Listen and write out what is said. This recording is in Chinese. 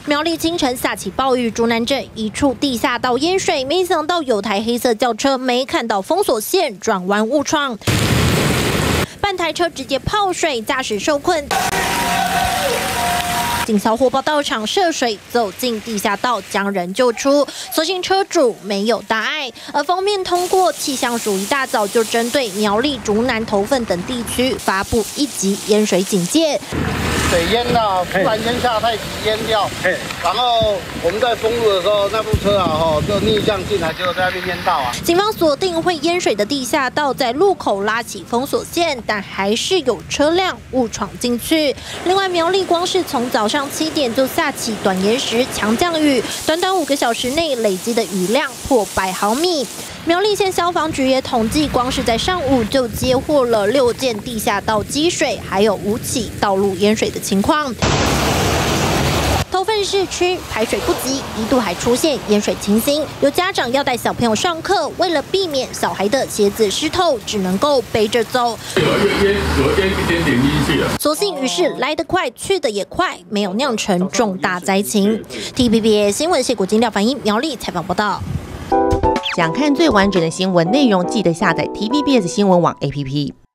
苗栗清晨下起暴雨，竹南镇一处地下道淹水，没想到有台黑色轿车没看到封锁线，转弯误闯，半台车直接泡水，驾驶受困。警消火爆到场涉水，走进地下道将人救出，所幸车主没有大碍。而方面通过气象署一大早就针对苗栗、竹南、头份等地区发布1级淹水警戒。 水淹到，突然间下太急淹掉，然后我们在封路的时候，那部车就逆向进来，结果在那边淹到啊。 警方锁定会淹水的地下道，在路口拉起封锁线，但还是有车辆误闯进去。另外，苗栗光是从早上7点就下起短延时强降雨，短短5个小时内累积的雨量破100毫米。苗栗县消防局也统计，光是在上午就接获了6件地下道积水，还有5起道路淹水的情况。头份市区排水不及，一度还出现淹水情形，有家长要带小朋友上课，为了避免小孩的鞋子湿透，只能够背着走。 有淹一点点进去了。 所幸雨势来得快，去得也快，没有酿成重大灾情。TVBS 新闻谢国金廖凡英苗栗采访报道。 想看最完整的新闻内容，记得下载 TVBS 新闻网 APP。